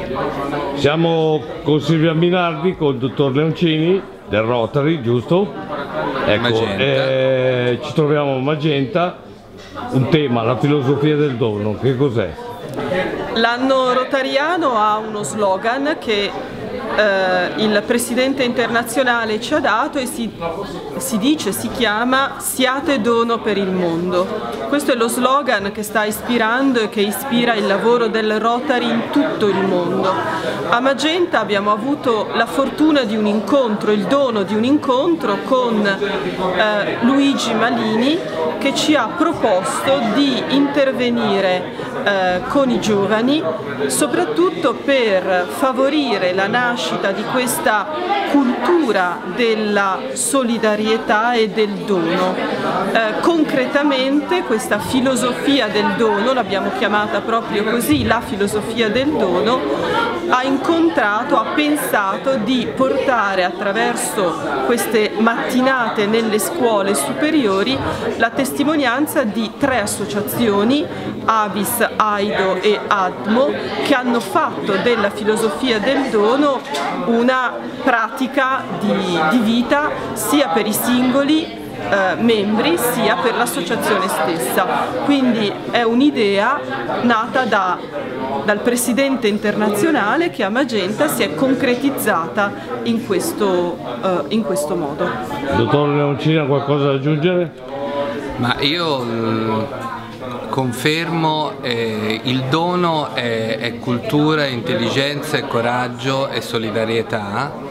Siamo con Silvia Minardi, con il dottor Leoncini del Rotary, giusto? Ecco, ci troviamo a Magenta, un tema, la filosofia del dono, che cos'è? L'anno rotariano ha uno slogan che il presidente internazionale ci ha dato e si chiama "Siate dono per il mondo". Questo è lo slogan che sta ispirando e che ispira il lavoro del Rotary in tutto il mondo. A Magenta abbiamo avuto la fortuna di un incontro, il dono di un incontro con Luigi Malini, che ci ha proposto di intervenire con i giovani, soprattutto per favorire la nascita di questa cultura della solidarietà e del dono. Concretamente questa filosofia del dono, l'abbiamo chiamata proprio così, la filosofia del dono, ha pensato di portare attraverso queste mattinate nelle scuole superiori la testimonianza di 3 associazioni, Avis, Aido e Admo, che hanno fatto della filosofia del dono una pratica di vita sia per i singoli membri sia per l'associazione stessa. Quindi è un'idea nata dal presidente internazionale che a Magenta si è concretizzata in questo modo. Dottor Leoncini, ha qualcosa da aggiungere? Ma io confermo, il dono è cultura, intelligenza, coraggio e solidarietà.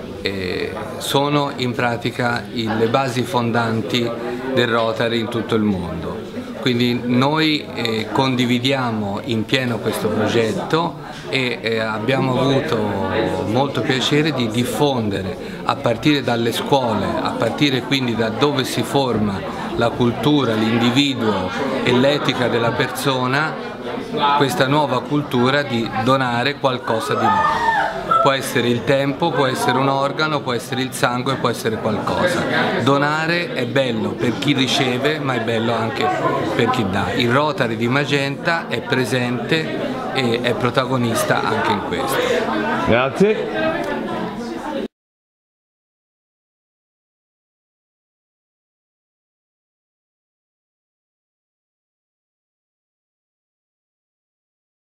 Sono in pratica le basi fondanti del Rotary in tutto il mondo. Quindi noi condividiamo in pieno questo progetto e abbiamo avuto molto piacere di diffondere a partire dalle scuole, a partire quindi da dove si forma la cultura, l'individuo e l'etica della persona, questa nuova cultura di donare qualcosa di nuovo. Può essere il tempo, può essere un organo, può essere il sangue, può essere qualcosa. Donare è bello per chi riceve, ma è bello anche per chi dà. Il Rotary di Magenta è presente e è protagonista anche in questo. Grazie.